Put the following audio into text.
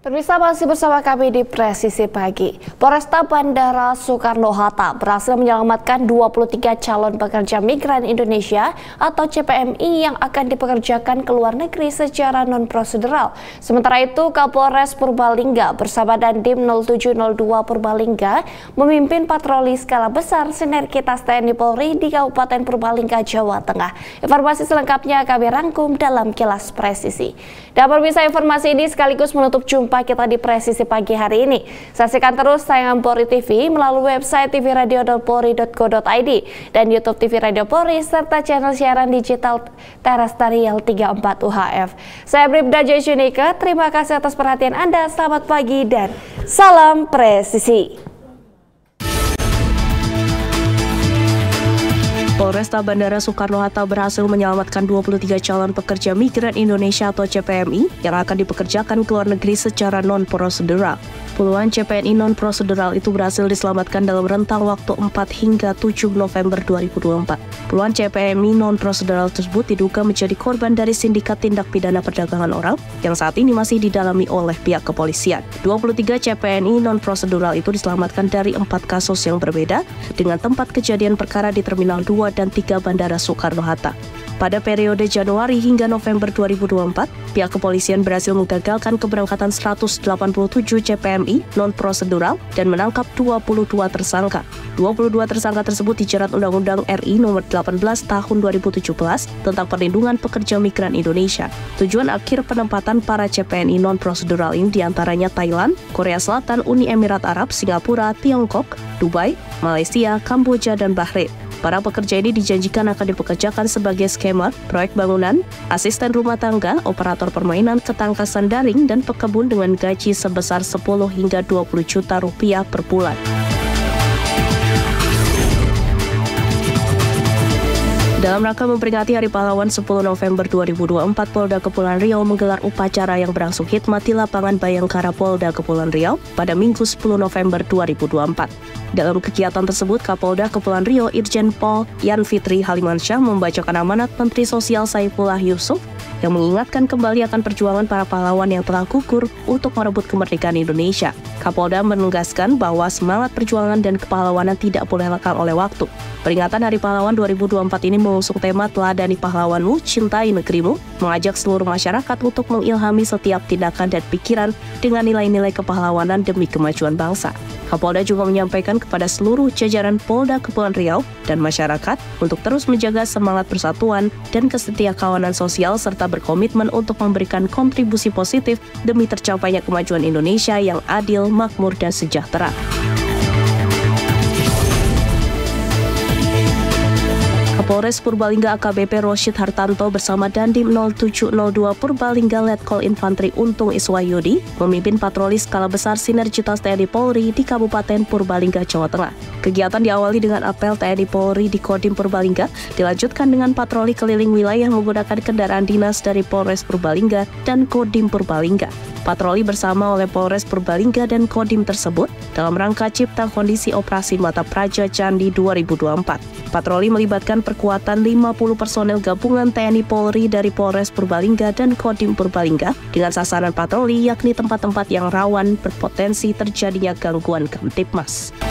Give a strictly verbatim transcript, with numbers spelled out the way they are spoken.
Pemirsa, masih bersama kami di Presisi Pagi. Polresta Bandara Soekarno-Hatta berhasil menyelamatkan dua puluh tiga calon pekerja migran Indonesia atau C P M I yang akan dipekerjakan ke luar negeri secara non-prosedural. Sementara itu, Kapolres Purbalingga bersama Dandim nol tujuh nol dua Purbalingga memimpin patroli skala besar sinergitas T N I Polri di Kabupaten Purbalingga, Jawa Tengah. Informasi selengkapnya kami rangkum dalam Kilas Presisi. Dan pemirsa, informasi ini sekaligus menutup jumpa kita di Presisi Pagi hari ini. Saksikan terus tayangan Polri T V melalui website t v radio dot polri dot co dot i d dan YouTube T V Radio Polri serta channel siaran digital Terrestrial tiga puluh empat U H F. Saya Bribda Joyunika, terima kasih atas perhatian Anda. Selamat pagi dan salam presisi. Polresta Bandara Soekarno-Hatta berhasil menyelamatkan dua puluh tiga calon pekerja migran Indonesia atau C P M I yang akan dipekerjakan ke luar negeri secara non-prosedural. Puluhan C P M I non-prosedural itu berhasil diselamatkan dalam rentang waktu empat hingga tujuh November dua ribu dua puluh empat. Puluhan C P M I non-prosedural tersebut diduga menjadi korban dari sindikat tindak pidana perdagangan orang yang saat ini masih didalami oleh pihak kepolisian. dua puluh tiga C P M I non-prosedural itu diselamatkan dari empat kasus yang berbeda dengan tempat kejadian perkara di Terminal dua dan tiga Bandara Soekarno-Hatta. Pada periode Januari hingga November dua ribu dua puluh empat, pihak kepolisian berhasil menggagalkan keberangkatan seratus delapan puluh tujuh C P M I non-prosedural dan menangkap dua puluh dua tersangka. dua puluh dua tersangka tersebut dijerat Undang-Undang R I Nomor delapan belas Tahun dua ribu tujuh belas tentang perlindungan pekerja migran Indonesia. Tujuan akhir penempatan para C P M I non-prosedural ini diantaranya Thailand, Korea Selatan, Uni Emirat Arab, Singapura, Tiongkok, Dubai, Malaysia, Kamboja, dan Bahrain. Para pekerja ini dijanjikan akan dipekerjakan sebagai skema, proyek bangunan, asisten rumah tangga, operator permainan, ketangkasan daring, dan pekebun dengan gaji sebesar sepuluh hingga dua puluh juta rupiah per bulan. Dalam rangka memperingati Hari Pahlawan sepuluh November dua ribu dua puluh empat, Polda Kepulauan Riau menggelar upacara yang berlangsung khidmat di lapangan Bayangkara Polda Kepulauan Riau pada Minggu sepuluh November dua ribu dua puluh empat. Dalam kegiatan tersebut, Kapolda Kepulauan Riau Irjen Pol Yan Fitri Halimansyah membacakan amanat Menteri Sosial Saifullah Yusuf yang mengingatkan kembali akan perjuangan para pahlawan yang telah gugur untuk merebut kemerdekaan Indonesia. Kapolda menegaskan bahwa semangat perjuangan dan kepahlawanan tidak boleh lekang oleh waktu. Peringatan Hari Pahlawan dua ribu dua puluh empat ini mengusung tema Teladani Pahlawanmu, Cintai Negerimu, mengajak seluruh masyarakat untuk mengilhami setiap tindakan dan pikiran dengan nilai-nilai kepahlawanan demi kemajuan bangsa. Kapolda juga menyampaikan kepada seluruh jajaran Polda Kepulauan Riau dan masyarakat untuk terus menjaga semangat persatuan dan kesetiakawanan sosial serta berkomitmen untuk memberikan kontribusi positif demi tercapainya kemajuan Indonesia yang adil, makmur, dan sejahtera. Kapolres Purbalingga A K B P Roshid Hartanto bersama Dandim nol tujuh nol dua Purbalingga Letkol Infantri Untung Iswayudi memimpin patroli skala besar sinergitas T N I Polri di Kabupaten Purbalingga, Jawa Tengah. Kegiatan diawali dengan apel T N I Polri di Kodim Purbalingga, dilanjutkan dengan patroli keliling wilayah menggunakan kendaraan dinas dari Polres Purbalingga dan Kodim Purbalingga. Patroli bersama oleh Polres Purbalingga dan Kodim tersebut dalam rangka Cipta Kondisi Operasi Mata Praja Candi dua ribu dua puluh empat. Patroli melibatkan perkuatan lima puluh personel gabungan T N I Polri dari Polres Purbalingga dan Kodim Purbalingga dengan sasaran patroli yakni tempat-tempat yang rawan berpotensi terjadinya gangguan Kamtibmas.